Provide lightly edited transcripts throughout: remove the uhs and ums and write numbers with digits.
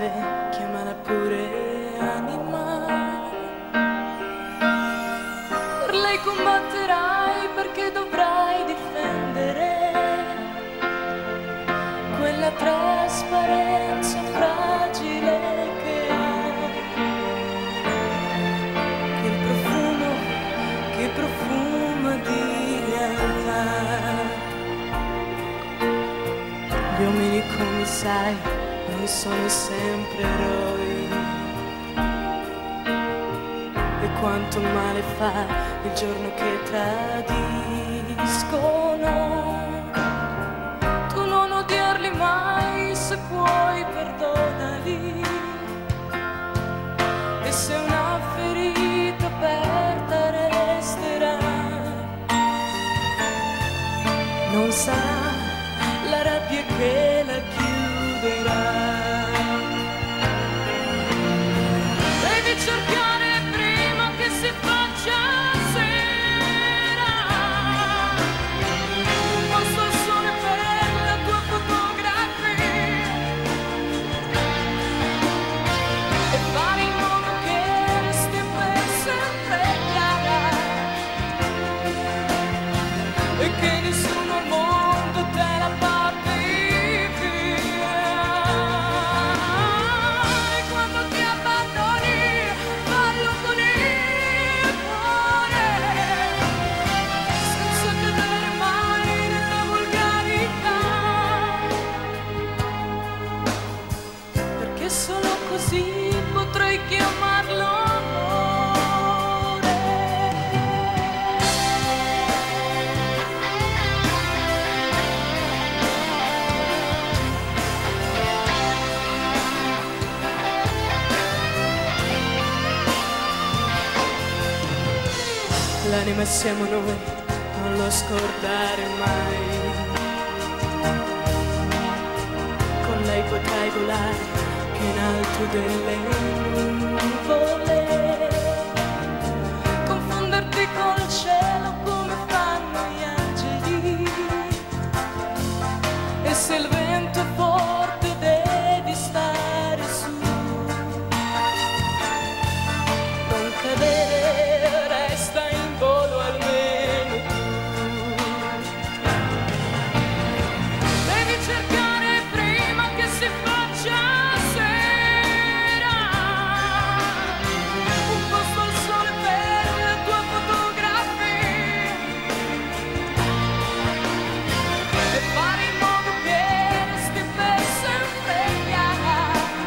male, chiamala pure anima. Per lei combatterai perché dovrai difendere quella trasparenza fragile che ha, quel profumo che profuma di realtà. Gli uomini, come sai, non sono sempre eroi, e quanto male fa il giorno che tradiscono. Tu non odiarli mai, se puoi perdonali, e se una ferita aperta resterà, non sarà la rabbia che la chiuderà. Devi cercare prima che si faccia sera un posto al sole per la tua fotografia, e fare in modo che resti per sempre chiara, e che nessuno al mondo te la porti via. E quando ti abbandoni, fallo con il cuore, senza cadere mai nella volgarità, perché solo così potrei chiamarlo amore. L'anima siamo noi, non lo scordare mai. Con lei potrai volare più in alto delle nuvole, confonderti col cielo come fanno gli angeli, e se il vento è forte devi stare su, non cadere, resta in volo almeno tu. Devi cercare prima che si faccia sera un posto al sole per la tua fotografia, e fare in modo che resti per sempre chiara,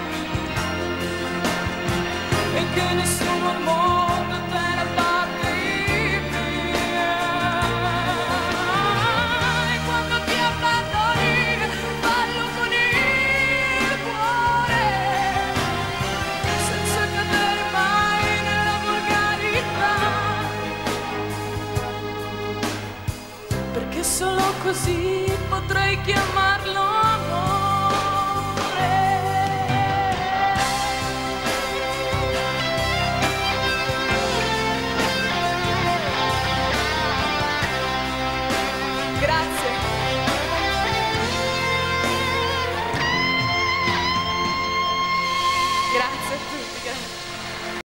e che nessuno al mondo te la porti via. E quando ti abbandoni, fallo con il cuore, senza cadere mai nella volgarità, perché solo così